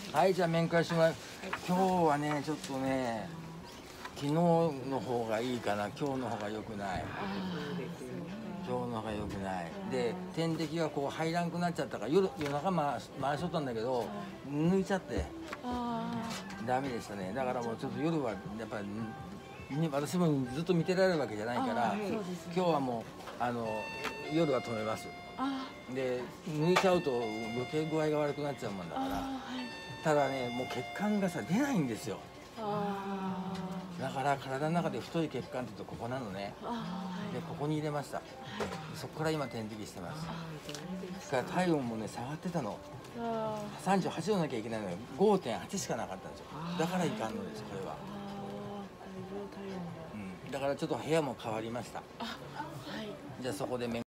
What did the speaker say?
はい、じゃあ面会します。今日はね、ちょっとね、昨日の方がいいかな、今日の方が良くない。今日の方が良くない。で、点滴がこう入らんくなっちゃったから、夜中回しとったんだけど、抜いちゃって、ダメでしたね。だからもうちょっと夜はやっぱり、私もずっと見てられるわけじゃないから、今日はもう夜は止めます。で、抜いちゃうと余計具合が悪くなっちゃうもんだから。ただね、もう血管がさ出ないんですよ。だから体の中で太い血管って言うとここなのね。でここに入れました。そこから今点滴してます。だから体温もね下がってたの。38度なきゃいけないのよ。5.8 しかなかったんですよ。だからいかんのですこれは。だからちょっと部屋も変わりました。じゃあそこで